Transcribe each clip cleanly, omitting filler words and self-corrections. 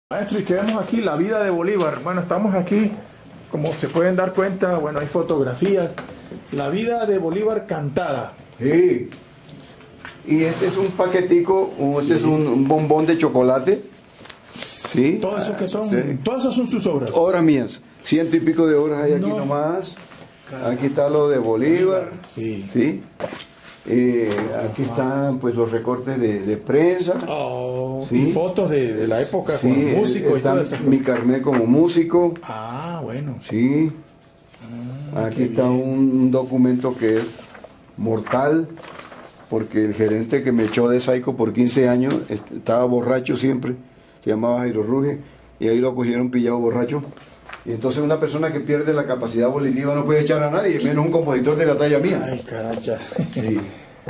Maestro, y que vemos aquí la vida de Bolívar. Bueno, estamos aquí, como se pueden dar cuenta, bueno, hay fotografías. La vida de Bolívar cantada. Sí. Y este es un paquetico, este es un bombón de chocolate. ¿Sí? Todo eso que son, Sí. todas esas son sus obras. Obras mías. 100 y pico de horas hay aquí No. nomás. Claro. Aquí está lo de Bolívar. Sí. ¿Sí? Aquí están pues los recortes de prensa. Oh, Sí. y fotos de la época Sí, con músicos y está todo eso. mi carnet como músico. Ah, bueno. Sí. Aquí qué está bien. un documento que es mortal, porque el gerente que me echó de Saico por 15 años estaba borracho siempre, se llamaba Jairo Ruge, y ahí lo cogieron pillado borracho. Y entonces una persona que pierde la capacidad volitiva no puede echar a nadie, menos un compositor de la talla mía. Ay, caracha. Sí.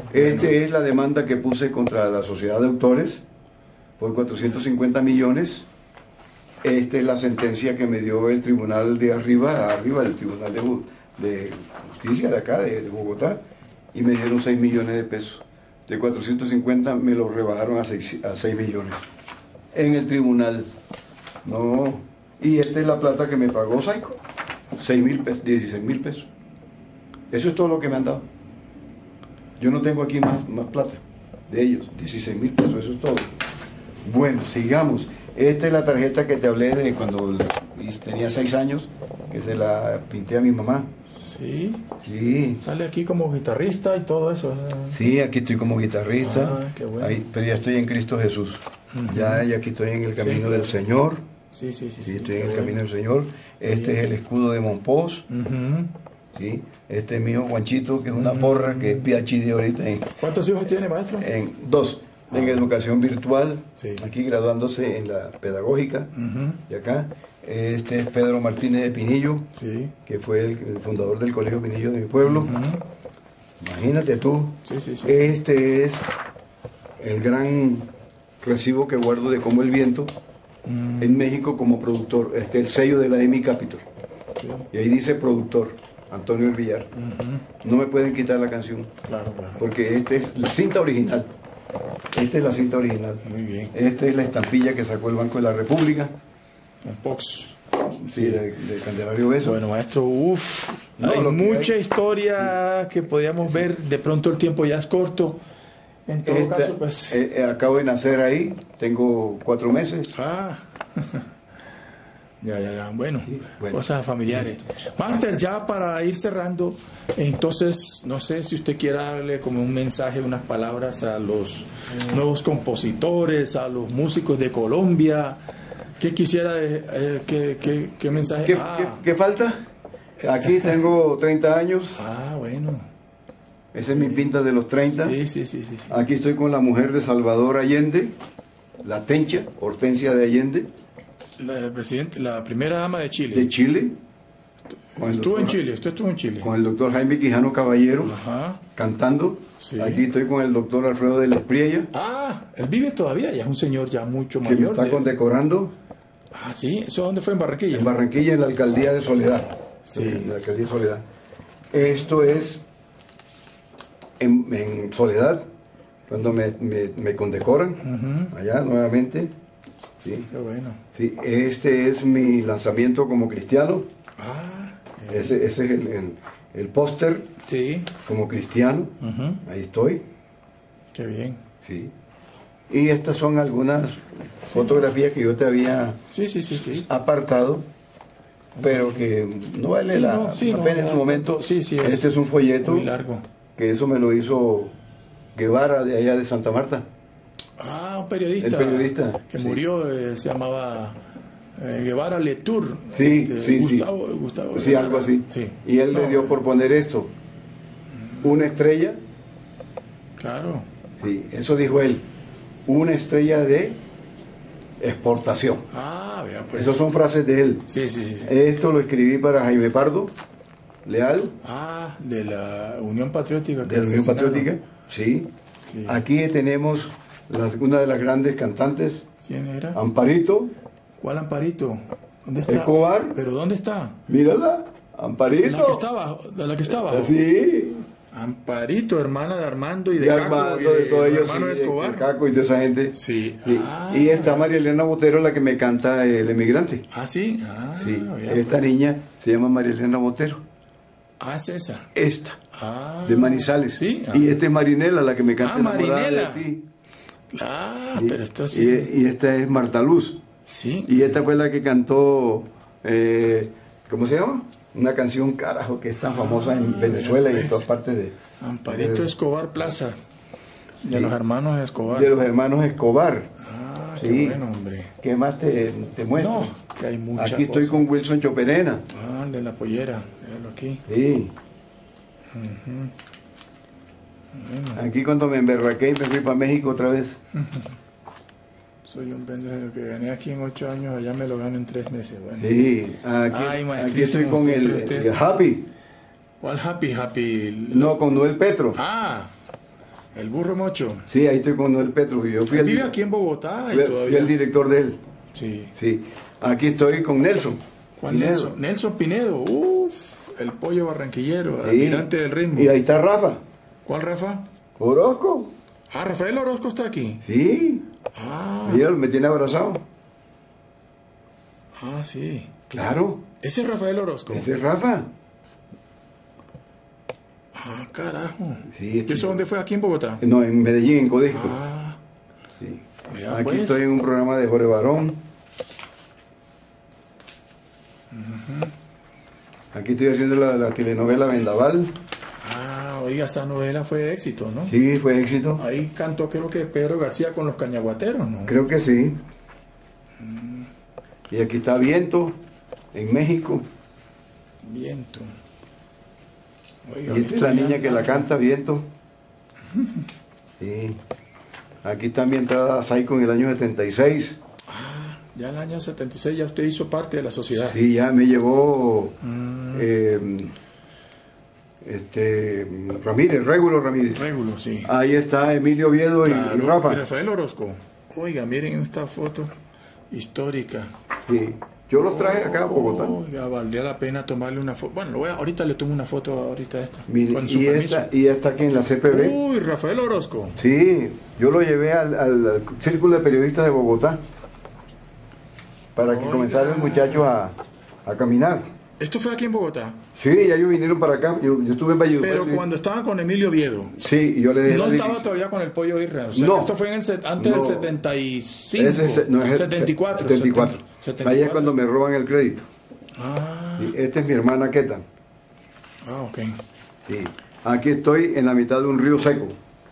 Es la demanda que puse contra la sociedad de autores por 450 millones. Esta es la sentencia que me dio el tribunal de arriba del tribunal de justicia de acá, de Bogotá, y me dieron 6 millones de pesos. De 450 me lo rebajaron a 6 millones. En el tribunal. No. Y esta es la plata que me pagó Saico. 6.000 pesos, 16.000 pesos. Eso es todo lo que me han dado. Yo no tengo aquí más plata de ellos. 16.000 pesos, eso es todo. Bueno, sigamos. Esta es la tarjeta que te hablé de cuando tenía 6 años, que se la pinté a mi mamá. Sí. Sí. Sale aquí como guitarrista y todo eso. Sí, aquí estoy como guitarrista. Ah, qué bueno. Ahí, pero ya estoy en Cristo Jesús. Ujú. Ya aquí estoy en el camino Sí, del claro. Señor. Sí, sí, sí. Sí, estoy en qué el bueno. camino del Señor. Este es el escudo de Monpós. Ujú. ¿Sí? Este es mi hijo Juanchito, que es una porra, que es PhD ahorita ¿Cuántos hijos tiene, maestro? en 2, en educación virtual, Sí. aquí graduándose en la pedagógica, Ujú. y acá. Este es Pedro Martínez de Pinillo, Sí. que fue el fundador del Colegio Pinillo de mi pueblo. Ujú. Imagínate tú. Sí, sí, sí. Este es el gran recibo que guardo de Como el Viento Mm, en México como productor. El sello de la EMI Capital. sí. Y ahí dice productor, Antonio El Villar. Ujú. No me pueden quitar la canción, Claro, claro. porque esta es la cinta original. Esta es la cinta original. Muy bien. Esta es la estampilla que sacó el Banco de la República, Un pox. sí, de Candelario Beso. Bueno, maestro, uff, No, hay lo que mucha hay- historia que podíamos ver. De pronto el tiempo ya es corto. En todo caso, pues. Acabo de nacer ahí, tengo 4 meses. Ah. Ya. Bueno, Sí, bueno. cosas familiares. Master, ya para ir cerrando, entonces, no sé si usted quiere darle como un mensaje, unas palabras a los nuevos compositores, a los músicos de Colombia. ¿Qué quisiera, qué mensaje? ¿Qué falta? Aquí tengo 30 años, Bueno. esa es mi pinta de los 30. Sí. Aquí estoy con la mujer de Salvador Allende, la Tencha, Hortensia de Allende, La primera dama de Chile. de Chile. Con el Estuvo en doctor- Chile, usted estuvo en Chile. Con el doctor Jaime Quijano Caballero, Ajá. cantando. Sí. Aquí estoy con el doctor Alfredo de la Espriella, Él vive todavía, ya es un señor ya mucho que me mayor. está condecorando Sí, ¿eso dónde fue? En Barranquilla. en Barranquilla, en la alcaldía de Soledad. Sí. En la alcaldía de Soledad. Esto es en Soledad, cuando me condecoran, Ujú. allá nuevamente. Sí. Qué bueno. Sí, este es mi lanzamiento como cristiano. Ese es el póster Sí. como cristiano. Ujú. Ahí estoy. Qué bien. Sí. Y estas son algunas fotografías que yo te había Sí. apartado, pero que no vale Sí, la no, sí, pena no, en su no, momento. sí, es Este es un folleto muy largo. que eso me lo hizo Guevara de allá de Santa Marta. Un periodista. El periodista, Que sí. murió, se llamaba Guevara Letour. Sí. Gustavo Sí, Guevara. algo así. Sí. Y él le dio por poner esto, una estrella. Claro. Sí, eso dijo él, una estrella de exportación. Vea pues. Esas son frases de él. Sí. Esto lo escribí para Jaime Pardo, Leal, De la Unión Patriótica. de la Unión Patriótica. Sí. Sí. Aquí tenemos una de las grandes cantantes, ¿Quién era? Amparito, ¿Cuál Amparito? ¿Dónde está? Escobar. ¿Pero dónde está? Mírala, Amparito. De la que estaba. Sí. Amparito, hermana de Armando y de De Caco, Armando, y de todos ellos, hermano de sí, Escobar. de Caco y toda esa gente. Sí. Sí. Ah. Y está María Elena Botero, la que me canta El Emigrante. Ah, sí. Ah, Sí, ya, esta pues. niña se llama María Elena Botero. Ah, es esa. Esta, Ah, de Manizales. Sí. Ah, Y esta es Marinela, la que me canta Ah, Enamorada Marinela. de ti. ah, Y- pero esto sí. y esta es Marta Luz. Sí. Y esta fue la que cantó, ¿cómo se llama? Una canción, carajo, que es tan famosa en Venezuela y en todas partes Amparito Escobar Plaza. De los hermanos Escobar. de los hermanos Escobar. Ah, Sí. qué bueno, hombre. ¿Qué más te muestro? No, que hay muchas Aquí estoy cosas. con Wilson Choperena. Ah, el de la pollera. Míralo aquí. Sí. Bueno, Aquí cuando me emberraqué y me fui para México otra vez. soy un pendejo que gané aquí en 8 años, allá me lo gano en 3 meses. Bueno. Sí. Ay, Aquí maestrísimo, estoy con siempre usted. el Happy. ¿Cuál Happy? No, con Noel Petro. Ah, el burro mocho. Sí, ahí estoy con Noel Petro. Yo fui Vive aquí en Bogotá y fui todavía. el director de él. Sí. Sí. Aquí estoy con Nelson. ¿Cuál Pinedo. Nelson? Nelson Pinedo. Uf, el pollo barranquillero, Sí. almirante del ritmo. Y ahí está Rafa. ¿Cuál, Rafa? Orozco. Ah, Rafael Orozco está aquí. Sí. Ah, Mira, me tiene abrazado. sí. Claro. Ese es Rafael Orozco. Ese es Rafa. Ah, carajo. Sí, ¿Y eso dónde fue? Aquí en Bogotá. No, en Medellín, en Codisco. Ah, Sí. vea, Aquí pues. estoy en un programa de Jorge Barón. Aquí estoy haciendo la telenovela Vendaval. Ah, oiga, esa novela fue de éxito, ¿no? Sí, fue éxito. Ahí cantó, creo que Pedro García con los Cañaguateros, ¿no? Creo que sí. Y aquí está Viento, en México. Viento. Oiga, Y esta es la niña que la canta, Viento. Sí. Aquí está mi entrada a Saico en el año 76. Ah, ya en el año 76 ya usted hizo parte de la sociedad. Sí, ya me llevó Ramírez, Régulo Ramírez. Régulo, sí. Ahí está Emilio Oviedo y Claro, Rafa. y Rafael Orozco. Oiga, miren esta foto histórica. Sí. Yo los traje acá a Bogotá. Oiga, valdría la pena tomarle una foto. Bueno, ahorita le tomo una foto ahorita a esta. Mire, Con su y permiso. esta aquí en la CPB. Uy, Rafael Orozco. Sí, yo lo llevé al Círculo de Periodistas de Bogotá para que Oiga. comenzaran los muchachos a caminar. Esto fue aquí en Bogotá. Sí, ya ellos vinieron para acá. Yo estuve en Valledupar. Pero cuando estaban con Emilio Oviedo. Sí, y yo le dejé No la estaba dirección. todavía con el pollo Irra. O sea, No. que esto fue en el antes No. del 75. No, es el 74. 74. 74. Ahí es cuando me roban el crédito. Ah, Y esta es mi hermana Queta. ok. Sí. Aquí estoy en la mitad de un río seco.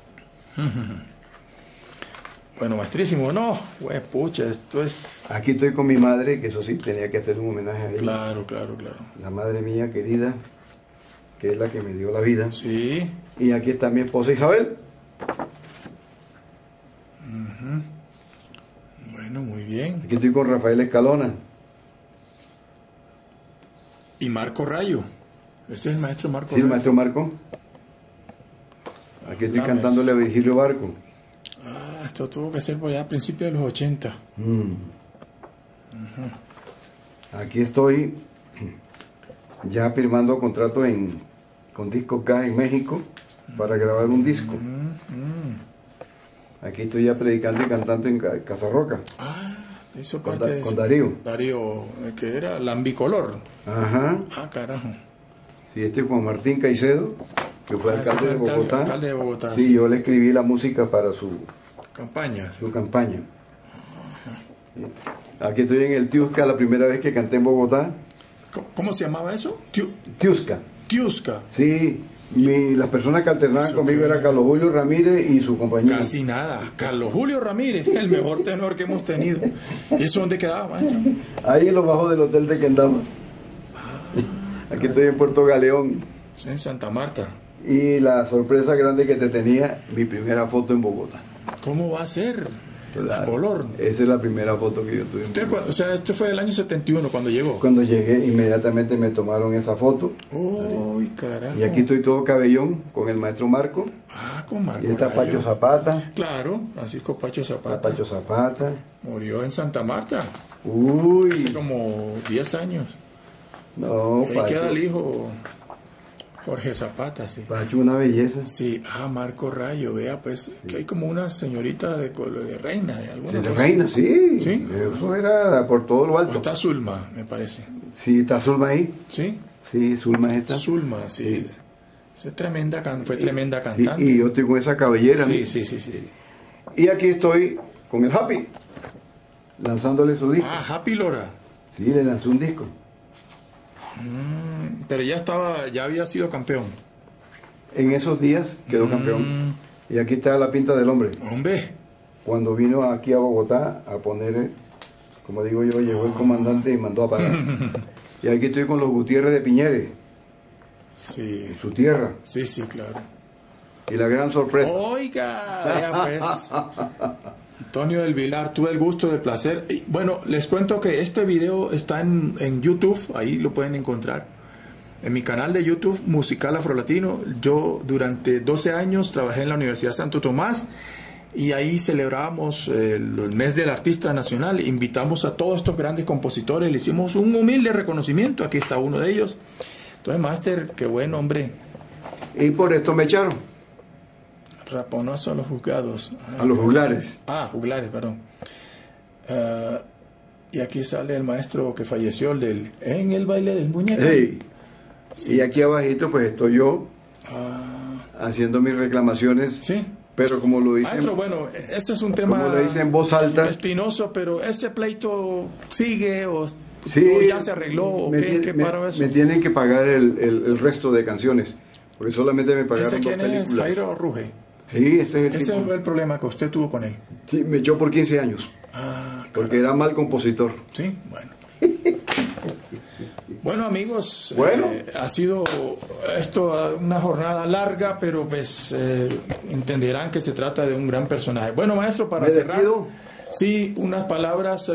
Bueno, maestrísimo. No, güey, pucha, esto es... Aquí estoy con mi madre, que eso sí, tenía que hacer un homenaje a ella. Claro. La madre mía querida, que es la que me dio la vida. Sí. Y aquí está mi esposa Isabel. Bueno, muy bien. Aquí estoy con Rafael Escalona. Y Marco Rayo. Este es el maestro Marco Sí, el Rayo. maestro Marco. Aquí estoy Lames. cantándole a Virgilio Barco. Ah, esto tuvo que ser por allá a principios de los 80. Aquí estoy ya firmando contrato con Disco K en México para grabar un disco. Aquí estoy ya predicando y cantando en Cazarroca Ah, hizo con, parte de con eso. Darío. Darío, el que era Lambicolor. Ajá. Ah, carajo. Sí, este es Juan Martín Caicedo, que fue Ah, ese alcalde de fue Bogotá. alcalde de Bogotá, Sí, sí. yo le escribí la música para su Campaña. campaña. Sí. Aquí estoy en el Tiusca, la primera vez que canté en Bogotá. ¿Cómo se llamaba eso? Tiusca. Tiusca. Sí, las personas que alternaban Eso conmigo que- era Carlos Julio Ramírez y su compañía. Casi nada. Carlos Julio Ramírez, el mejor tenor que hemos tenido. ¿Y eso dónde quedaba, maestro? Ahí en los bajos del hotel de Kendama. Aquí estoy en Puerto Galeón. Sí, en Santa Marta. Y la sorpresa grande que te tenía, mi primera foto en Bogotá. ¿Cómo va a ser? La Claro. color. Esa es la primera foto que yo tuve en Usted, Bogotá. o sea, esto fue del año 71 cuando llegó. Cuando llegué, inmediatamente me tomaron esa foto. Uy, carajo. Y aquí estoy todo cabellón con el maestro Marco. Ah, con Marco Y está Rayo. Pacho Zapata. Claro, Francisco Pacho Está Zapata. Pacho Zapata. Murió en Santa Marta hace Uy. como 10 años. No, Y ahí queda Pacho. el hijo Jorge Zapata, sí. Pacho, una belleza. Sí, Marco Rayo, vea, pues, que hay como una señorita de reina, de alguna Sí, de cosa. reina, sí. ¿Sí? Eso era por todo lo O alto. está Zulma, me parece. Sí, está Zulma ahí. ¿Sí? Sí, Zulma está. Zulma, sí. Sí. Fue tremenda Sí, cantante. y yo estoy con esa cabellera. Sí, ¿no? sí. Y aquí estoy con el Happy, lanzándole su disco. Happy Lora. Sí, le lanzó un disco. Pero ya había sido campeón. En esos días quedó campeón. Y aquí está la pinta del hombre. Hombre. Cuando vino aquí a Bogotá a poner, como digo yo, llegó el comandante y mandó a parar. Y aquí estoy con los Gutiérrez de Piñeres, Sí. en su tierra. Sí, claro. Y la gran sorpresa. Oiga, vea pues. Antonio del Vilar, tuve el gusto, el placer. Y, bueno, les cuento que este video está en YouTube, ahí lo pueden encontrar. En mi canal de YouTube, Musical Afrolatino. Yo durante 12 años trabajé en la Universidad Santo Tomás y ahí celebramos el mes del artista nacional. Invitamos a todos estos grandes compositores, le hicimos un humilde reconocimiento. Aquí está uno de ellos. Entonces, Máster, qué buen hombre. Y por esto me echaron. Raponazo a los juzgados. A los juglares. Juglares, perdón. Y aquí sale el maestro que falleció en el baile del muñeco. Hey. Sí. Y aquí abajito pues estoy yo haciendo mis reclamaciones. Sí. Pero como lo dicen, maestro, bueno, ese es un tema como lo dicen en voz alta, espinoso, pero ese pleito sigue o ya se arregló o qué para eso. Me tienen que pagar el resto de canciones, porque solamente me pagaron ¿Ese 2 quién películas. es? Jairo Ruge. Sí, ese es el Ese tipo. fue el problema que usted tuvo con él. Sí, me echó por 15 años, porque era mal compositor. Sí, bueno. Bueno, amigos, Bueno. ha sido esto una jornada larga, pero pues entenderán que se trata de un gran personaje. Bueno, maestro, para ¿Me cerrar, despido? sí, unas palabras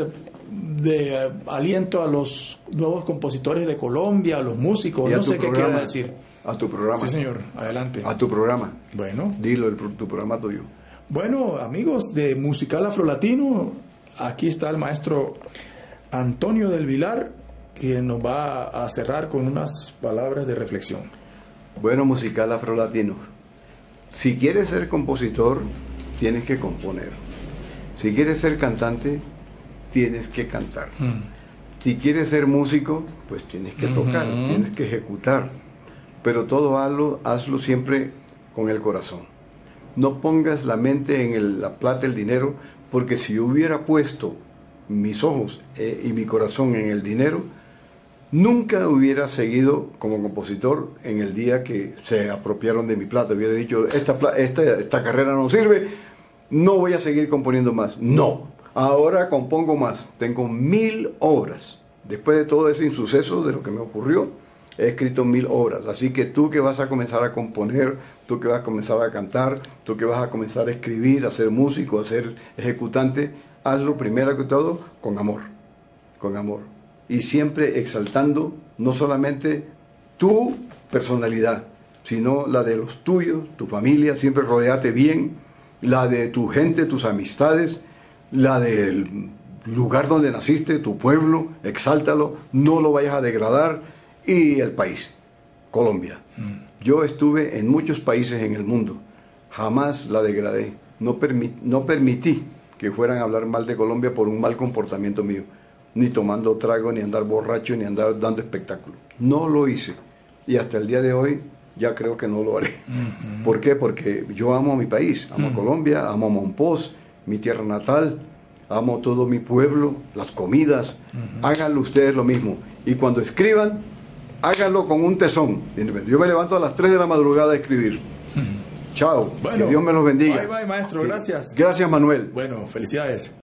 de aliento a los nuevos compositores de Colombia, a los músicos, Y a no tu sé qué programa. quiera decir. A tu programa. Sí, señor, adelante. A tu programa. Bueno. Dilo, tu programa tuyo. Bueno, amigos de Musical Afrolatino, aquí está el maestro Antonio del Vilar, quien nos va a cerrar con unas palabras de reflexión. Bueno, Musical Afrolatino. Si quieres ser compositor, tienes que componer. Si quieres ser cantante, tienes que cantar. Si quieres ser músico, pues tienes que tocar, tienes que ejecutar. Pero todo hazlo siempre con el corazón. No pongas la mente en la plata, el dinero, porque si yo hubiera puesto mis ojos y mi corazón en el dinero, nunca hubiera seguido como compositor en el día que se apropiaron de mi plata. Hubiera dicho, esta carrera no sirve, no voy a seguir componiendo más. No, ahora compongo más. Tengo 1000 obras. Después de todo ese insuceso de lo que me ocurrió, he escrito 1000 obras. Así que tú que vas a comenzar a componer, tú que vas a comenzar a cantar, tú que vas a comenzar a escribir, a ser músico, a ser ejecutante, hazlo primero que todo con amor. Con amor. Y siempre exaltando no solamente tu personalidad, sino la de los tuyos, tu familia, siempre rodeate bien, la de tu gente, tus amistades, la del lugar donde naciste, tu pueblo, exáltalo, no lo vayas a degradar, y el país, Colombia. Yo estuve en muchos países en el mundo, jamás la degradé, no permití que fueran a hablar mal de Colombia por un mal comportamiento mío, ni tomando trago, ni andar borracho, ni andar dando espectáculo. No lo hice. Y hasta el día de hoy ya creo que no lo haré. ¿Por qué? Porque yo amo a mi país, amo a Colombia, amo a Monpós, mi tierra natal, amo todo mi pueblo, las comidas. Háganlo ustedes lo mismo. Y cuando escriban, háganlo con un tesón. Yo me levanto a las 3 de la madrugada a escribir. Chao. Bueno, que Dios me los bendiga. Bye, bye, maestro. Gracias. Gracias, Manuel. Bueno, felicidades.